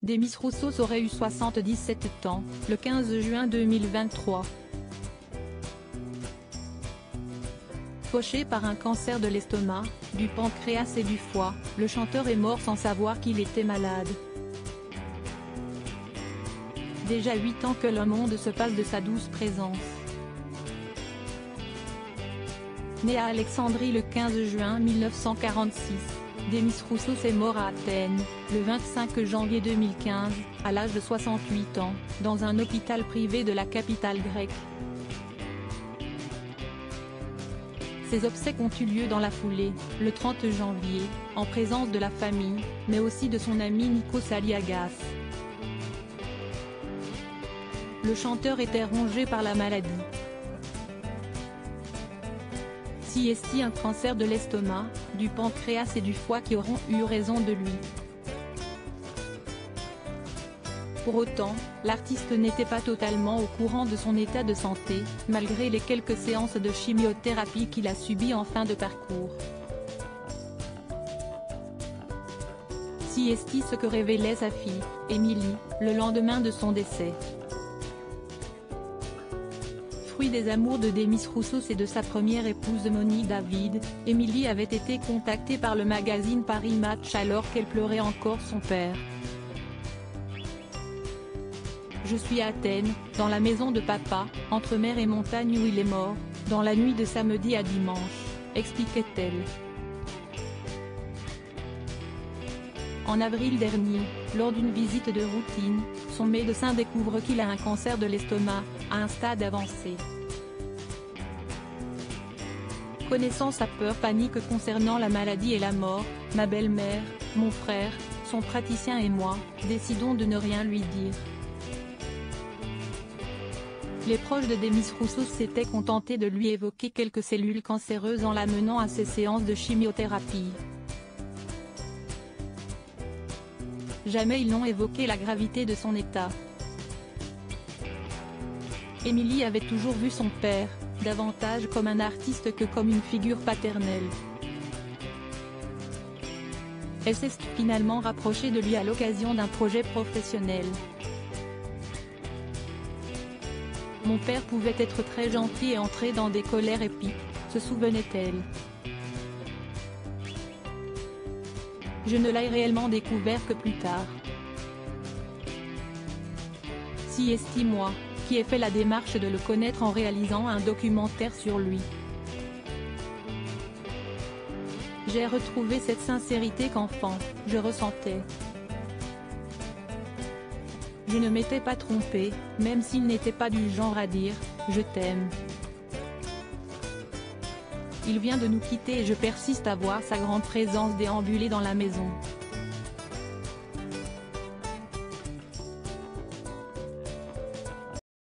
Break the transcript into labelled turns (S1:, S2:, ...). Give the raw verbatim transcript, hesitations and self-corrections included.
S1: Demis Roussos aurait eu soixante-dix-sept ans, le quinze juin deux mille vingt-trois. Fauché par un cancer de l'estomac, du pancréas et du foie, le chanteur est mort sans savoir qu'il était malade. Déjà huit ans que le monde se passe de sa douce présence. Né à Alexandrie le quinze juin mille neuf cent quarante-six, Demis Roussos est mort à Athènes, le vingt-cinq janvier deux mille quinze, à l'âge de soixante-huit ans, dans un hôpital privé de la capitale grecque. Ses obsèques ont eu lieu dans la foulée, le trente janvier, en présence de la famille, mais aussi de son ami Nikos Aliagas. Le chanteur était rongé par la maladie. Si est-il un cancer de l'estomac, du pancréas et du foie qui auront eu raison de lui. Pour autant, l'artiste n'était pas totalement au courant de son état de santé, malgré les quelques séances de chimiothérapie qu'il a subies en fin de parcours. Si est-il ce que révélait sa fille, Émilie, le lendemain de son décès. Fruit des amours de Demis Roussos et de sa première épouse Monique David, Émilie avait été contactée par le magazine Paris Match alors qu'elle pleurait encore son père. Je suis à Athènes, dans la maison de papa, entre mer et montagne où il est mort, dans la nuit de samedi à dimanche, expliquait-elle. En avril dernier, lors d'une visite de routine, son médecin découvre qu'il a un cancer de l'estomac, à un stade avancé. Connaissant sa peur panique concernant la maladie et la mort, ma belle-mère, mon frère, son praticien et moi, décidons de ne rien lui dire. Les proches de Demis Roussos s'étaient contentés de lui évoquer quelques cellules cancéreuses en l'amenant à ses séances de chimiothérapie. Jamais ils n'ont évoqué la gravité de son état. Émilie avait toujours vu son père, davantage comme un artiste que comme une figure paternelle. Elle s'est finalement rapprochée de lui à l'occasion d'un projet professionnel. Mon père pouvait être très gentil et entrer dans des colères épiques, se souvenait-elle. Je ne l'ai réellement découvert que plus tard. Si est-il moi, qui ai fait la démarche de le connaître en réalisant un documentaire sur lui. J'ai retrouvé cette sincérité qu'enfant, je ressentais. Je ne m'étais pas trompé, même s'il n'était pas du genre à dire « je t'aime ». Il vient de nous quitter et je persiste à voir sa grande présence déambuler dans la maison.